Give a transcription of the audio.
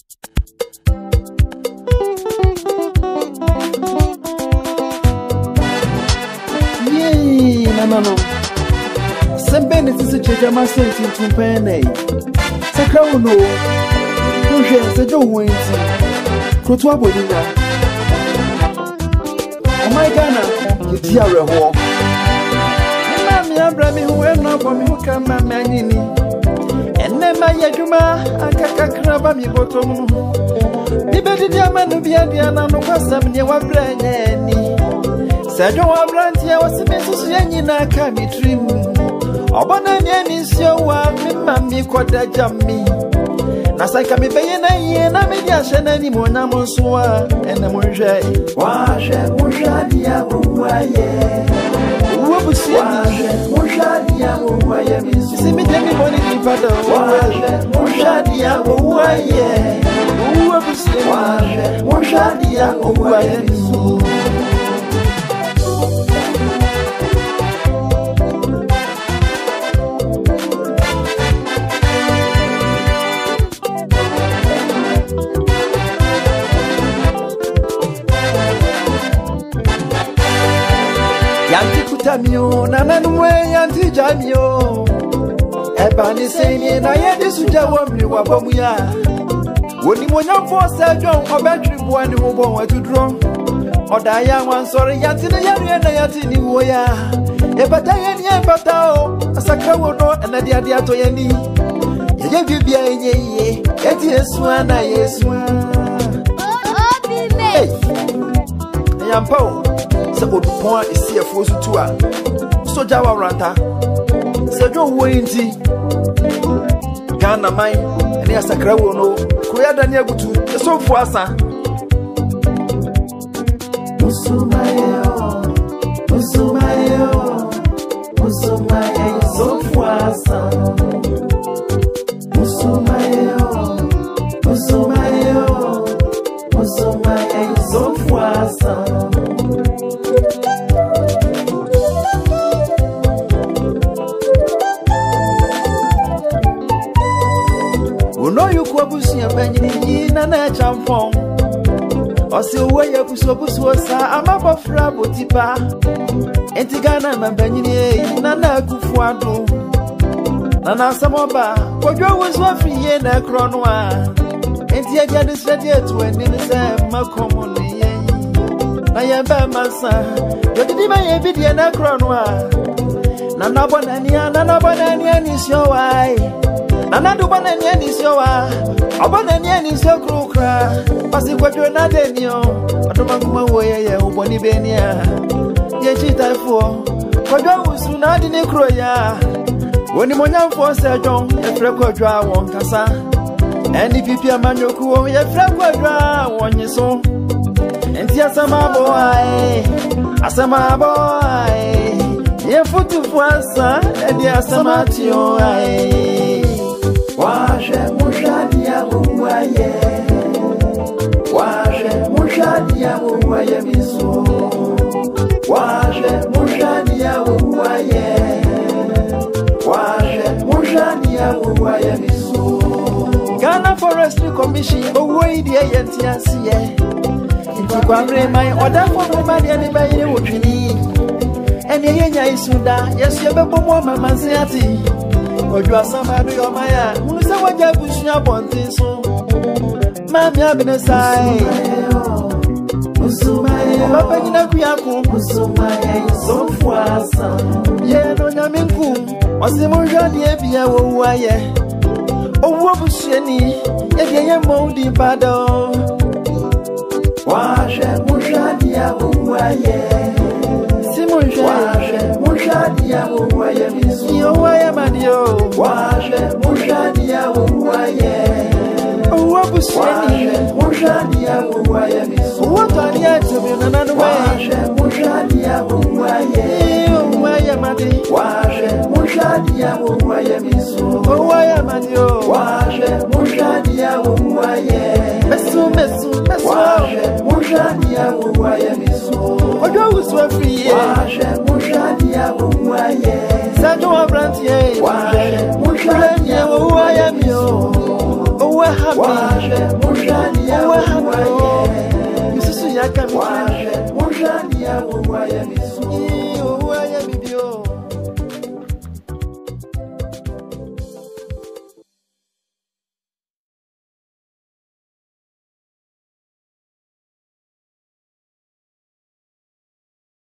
No. Some benefits of Jama sent into Penny. Sakao no. Push a Joe Winty. Protwabodina. Oh my Ghana, it's your reward. Mammy, Abrami, who went up on me who come my manini. And then my Yajuma, and Kakakrabami bottom. The better Diamond of Yadiana, no custom, you were brand. Sajo Abrantia was a Mrs. Yanina Kami trim. Obana is your one, Mammy Quada Jammy. Nasaka me paying a year, Namedia Shan any more Namosua and the Murjay. Wash and Mushadia Muaye. What was Mushadia Muaye? See me, everybody in Pado. Wash and Mushadia Muaye. What was Mushadia Muaye? Yanti kutamio na nanwe yanti jamio Ebani senye na yedi suja wamri wabomuya Woni monya force John obetri buani ubon watudro Odaya wansori yanti na yari na yanti ni woya Ebata yeni ebata o asaka wono enadi adi ato yeni Yeye bibia yenye eti Yesua na Yesua Hey Yampo Se o point ici e fosu tua soja wa ranta se jo wenti Ghana mai ene asakra wo no koya dani agutu so fu asa Musumayo so fu asa Musumayo so fu asa No, you quabusi and Benny, Nana Champon. Or see where you was I'm up of Rabotipa. Antigana, my Benny, Nana Kufuado. Nana Samoba, what you was one free in a cronoir. And yet, is ready to an innocent Macomoni. I am by my son. You did my video in a cronoir. Nana Bonania is your eye. Another one and yen is your one and yen is your crew cry. Passing what you're not in you. I don't know where you are, Bonnie Benia. Yet, I for what I was soon not in a croya. When you want for Sergeant, a frequent draw one cassa. And if you are Manuku, a frequent draw one your son. And yes, I'm a boy, as I'm a boy. Your foot to Fwasa, and yes, I'm at your eye. Waje mushadia muwaye Waje mushadia muwaye miso Waje mushadia muwaye Waje mushadia muwaye miso Ghana Forestry Commission owo die yentiasiye Inti kwamre mai oda for ma de ne baye wotwini Ene yenya isuda yesu yebebo mo mamanse ati Ojo asama do your maya, Musa waja bushia bontin so. Mami abenesai. Musumaye, Papa jina kuyaku. Musumaye, so fuasa. Ye no nyaminku, wasimu jodi ebia wo waye. Owo busheni, ye moudi bado. Waje mushadia wo waye. Waje mushadia uwaye misu Yo waye madio Waje mushadia uwaye Uwa buseni Waje mushadia uwaye misu Uwa tani atu minananu Waje mushadia uwaye Uwaye madi Waje mushadia uwaye misu Uwaye madio Waje mushadia uwaye Mesu Waje mushadia uwaye misu Ojo uswa free Waje mushadia uwaye Sajo Abrantie Waje